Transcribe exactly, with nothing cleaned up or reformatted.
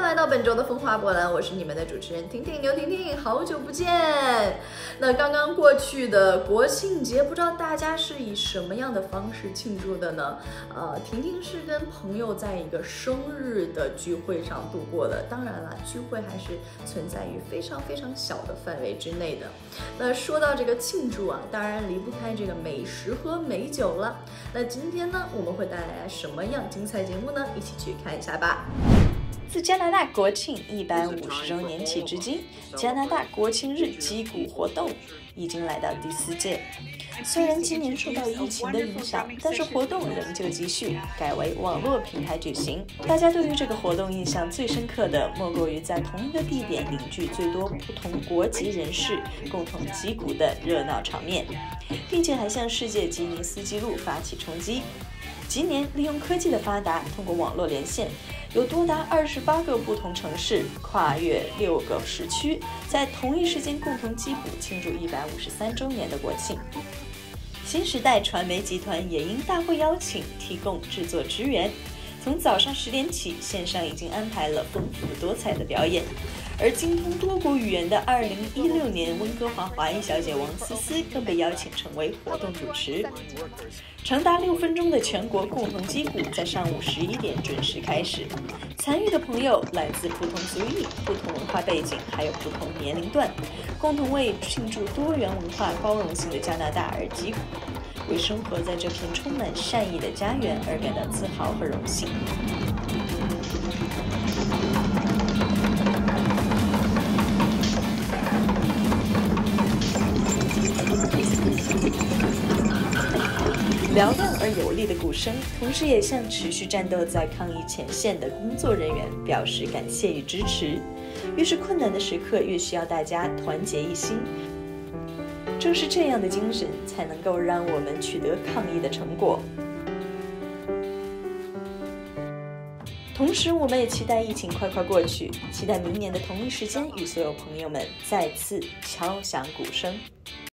来到本周的风华波澜，我是你们的主持人婷婷，牛婷婷，好久不见。那刚刚过去的国庆节，不知道大家是以什么样的方式庆祝的呢？呃，婷婷是跟朋友在一个生日的聚会上度过的，当然了，聚会还是存在于非常非常小的范围之内的。那说到这个庆祝啊，当然离不开这个美食和美酒了。那今天呢，我们会带来什么样精彩节目呢？一起去看一下吧。自加拿大国庆一百五十周年起至今，加拿大国庆日击鼓活动已经来到第四届。虽然今年受到疫情的影响，但是活动仍旧继续，改为网络平台举行。大家对于这个活动印象最深刻的，莫过于在同一个地点凝聚最多不同国籍人士共同击鼓的热闹场面，并且还向世界吉尼斯纪录发起冲击。今年利用科技的发达，通过网络连线，有多达二十八个不同城市，跨越六个时区，在同一时间共同击鼓庆祝一百五十三周年的国庆。新时代传媒集团也因大会邀请，提供制作支援。从早上十点起，线上已经安排了丰富多彩的表演。而精通多国语言的二零一六年温哥华华裔小姐王思思更被邀请成为活动主持。长达六分钟的全国共同击鼓在上午十一点准时开始。参与的朋友来自不同族裔、不同文化背景，还有不同年龄段，共同为庆祝多元文化包容性的加拿大而击鼓，为生活在这片充满善意的家园而感到自豪和荣幸。嘹亮而有力的鼓声，同时也向持续战斗在抗疫前线的工作人员表示感谢与支持。越是困难的时刻，越需要大家团结一心。正是这样的精神，才能够让我们取得抗疫的成果。同时，我们也期待疫情快快过去，期待明年的同一时间与所有朋友们再次敲响鼓声。